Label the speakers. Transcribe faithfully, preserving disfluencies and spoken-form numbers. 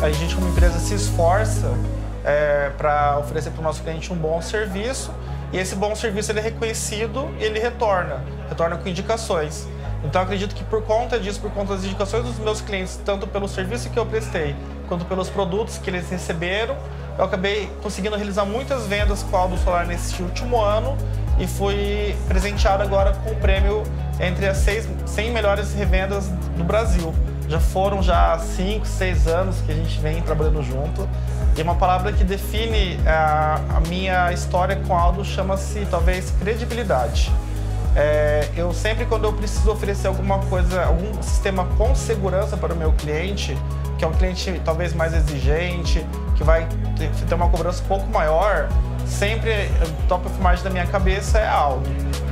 Speaker 1: a gente como empresa se esforça é, para oferecer para o nosso cliente um bom serviço, e esse bom serviço ele é reconhecido e ele retorna, retorna com indicações. Então eu acredito que por conta disso, por conta das indicações dos meus clientes, tanto pelo serviço que eu prestei, quanto pelos produtos que eles receberam, eu acabei conseguindo realizar muitas vendas com a Aldo Solar nesse último ano e fui presenteado agora com o prêmio entre as seis, cem melhores revendas do Brasil. Já foram já cinco, seis anos que a gente vem trabalhando junto. E uma palavra que define a, a minha história com a Aldo chama-se, talvez, credibilidade. É, eu sempre, quando eu preciso oferecer alguma coisa, algum sistema com segurança para o meu cliente, que é um cliente talvez mais exigente, que vai ter, ter uma cobrança um pouco maior, sempre o top of mind da minha cabeça é a Aldo.